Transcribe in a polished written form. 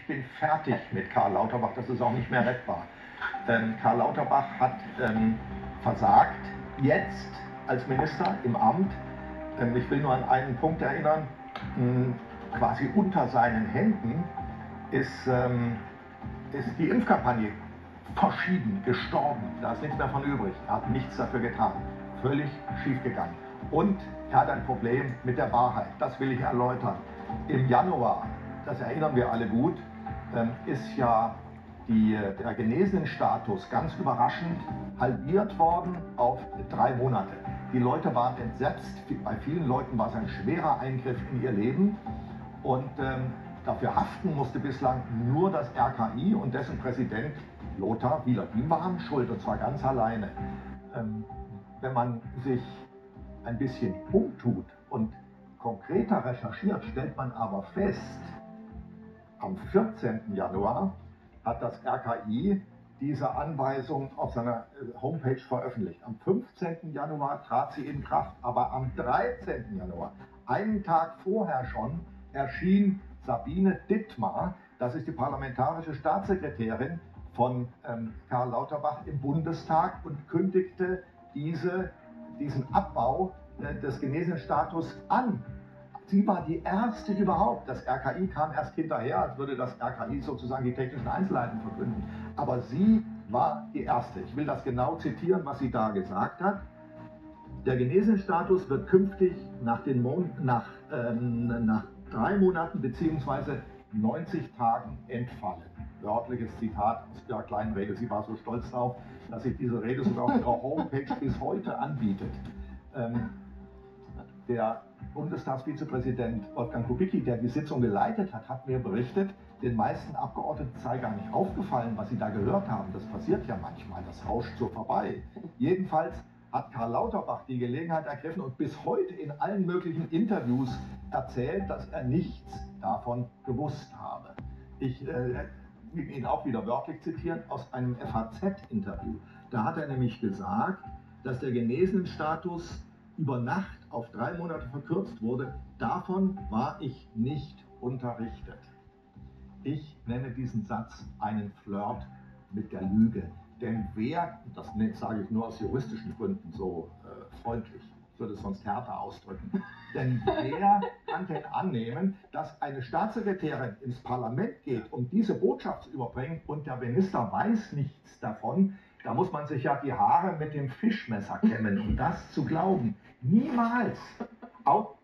ich bin fertig mit Karl Lauterbach, das ist auch nicht mehr rettbar. Karl Lauterbach hat versagt, jetzt als Minister im Amt. Ich will nur an einen Punkt erinnern, quasi unter seinen Händen ist die Impfkampagne verschieden, gestorben. Da ist nichts mehr von übrig. Er hat nichts dafür getan. Völlig schiefgegangen. Und er hat ein Problem mit der Wahrheit. Das will ich erläutern. Im Januar, das erinnern wir alle gut, ist ja der Genesenenstatus ganz überraschend halbiert worden auf 3 Monate. Die Leute waren entsetzt. Bei vielen Leuten war es ein schwerer Eingriff in ihr Leben. Und dafür haften musste bislang nur das RKI und dessen Präsident Lothar Wieler. Die waren schuld, und zwar ganz alleine. Wenn man sich ein bisschen umtut und konkreter recherchiert, stellt man aber fest, am 14. Januar hat das RKI diese Anweisung auf seiner Homepage veröffentlicht. Am 15. Januar trat sie in Kraft, aber am 13. Januar, einen Tag vorher schon, erschien Sabine Dittmar, das ist die parlamentarische Staatssekretärin von Karl Lauterbach im Bundestag, und kündigte diesen Abbau des Genesenenstatus an. Sie war die erste überhaupt. Das RKI kam erst hinterher, als würde das RKI sozusagen die technischen Einzelheiten verkünden. Aber sie war die erste. Ich will das genau zitieren, was sie da gesagt hat. Der Genesenenstatus wird künftig nach 3 Monaten bzw. 90 Tagen entfallen. Wörtliches Zitat aus ihrer kleinen Rede. Sie war so stolz darauf, dass sich diese Rede sogar auf ihrer Homepage bis heute anbietet. Der Bundestagsvizepräsident Wolfgang Kubicki, der die Sitzung geleitet hat, hat mir berichtet, den meisten Abgeordneten sei gar nicht aufgefallen, was sie da gehört haben. Das passiert ja manchmal, das rauscht so vorbei. Jedenfalls hat Karl Lauterbach die Gelegenheit ergriffen und bis heute in allen möglichen Interviews erzählt, dass er nichts davon gewusst habe. Ich will ihn auch wieder wörtlich zitieren aus einem FAZ-Interview. Da hat er nämlich gesagt, dass der Genesenenstatus über Nacht auf 3 Monate verkürzt wurde. Davon war ich nicht unterrichtet. Ich nenne diesen Satz einen Flirt mit der Lüge. Denn wer, das sage ich nur aus juristischen Gründen so freundlich, ich würde es sonst härter ausdrücken, denn wer kann denn annehmen, dass eine Staatssekretärin ins Parlament geht, um diese Botschaft zu überbringen, und der Minister weiß nichts davon? Da muss man sich ja die Haare mit dem Fischmesser kämmen, um das zu glauben. Niemals! Auch